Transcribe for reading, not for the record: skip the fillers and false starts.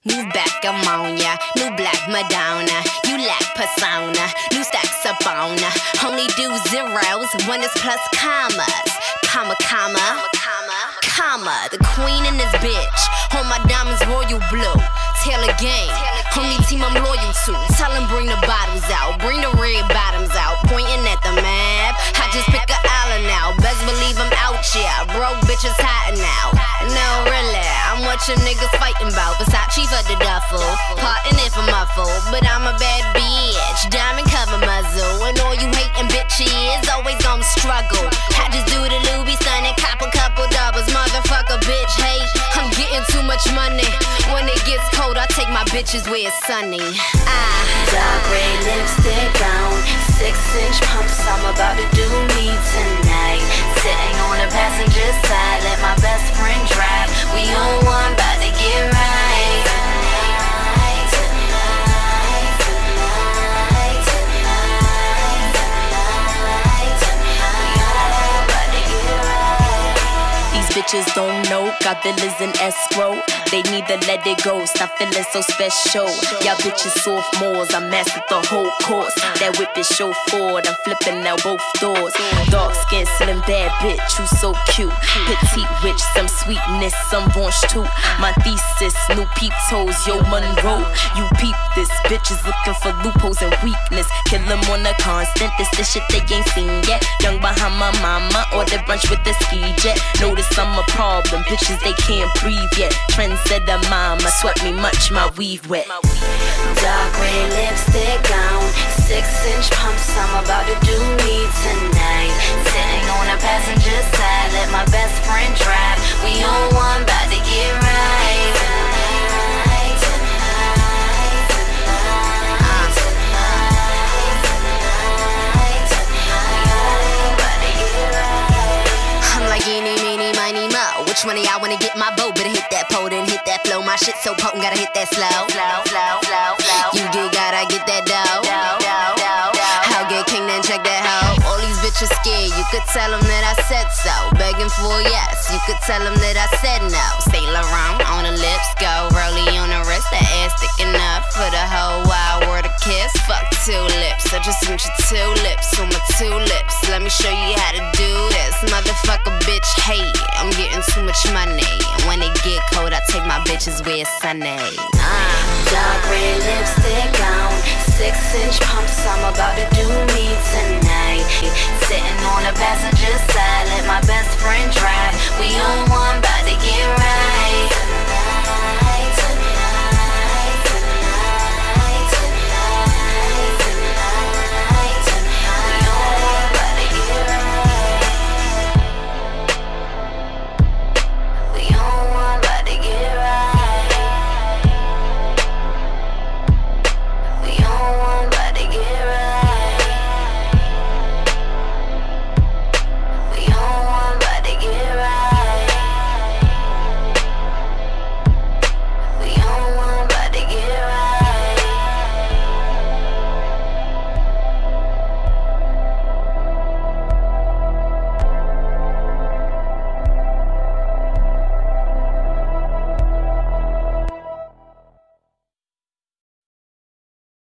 Move back, I'm on ya. New black Madonna. You lack persona. New stacks up on ya. Only do zeros when it's plus commas. Comma, comma, comma. The queen in this bitch. All my diamonds royal blue. Taylor gang. Only team I'm loyal to. Tell them bring the bottles out. Bring the red bottoms out. Pointing at the map. I just pick a island now. Best believe I'm out, yeah. Broke bitches hiding now. No, really. I'm what your niggas fighting about. Versace for the duffel. Parting if I'm muffled. But I'm a bad bitch. Diamond cover muzzle. And all you hating bitches always gonna struggle. I just do the Louis stunning. Cop a couple doubles. Motherfucker bitch hate. I'm getting too much money. When it gets cold, I take my bitches where it's sunny. Dark red lipstick on, 6-inch pumps. I'm about to do me tonight. Sitting on the passenger side, let my best friend drive. We on one, about to get right. Bitches don't know, got villas in escrow. They need to let it go, stop feeling so special. Y'all bitches sophomores, I mastered the whole course. That whip is show forward, I'm flipping out both doors. Dark skin, slim, bad bitch, you so cute. Petite, rich, some sweetness, some raunch too. My thesis, new peep toes, yo Monroe. You peep this, bitches looking for loopholes and weakness. Kill them on the constant, this the shit they ain't seen yet. Young behind my mama, order brunch with the ski jet. Notice I'm a problem, bitches they can't breathe yet. Trendsetter mama, sweat me much, my weave wet. Dark red lipstick on, 6-inch pumps. I'm about to do me tonight. Sitting on the passenger side, let my best friend drive. We on one, about to get right. I'm like eeny, meeny, miny, mo. Which one of y'all wanna get my boat? Better hit that pole, then hit that flow. My shit so potent, gotta hit that slow. You get, gotta get that dough. I'll get king, then check that hoe. All these bitches scared, you could tell them that I said so. Begging for yes, you could tell them that I said no. Saint Laurent on the lips, go Rollie on the wrist. That ass sticking up for the whole wild world to kiss. Fuck 2 lips, I just want your 2 lips on my 2 lips. Let me show you how to do this. Motherfucker bitch hate, I'm getting too much money. And when it get cold, I take my bitches where it's sunny. Dark red lipstick on, 6-inch pumps. I'm about to do me tonight. Sitting on the passenger side, let my best friend drive. We on one, about to get right.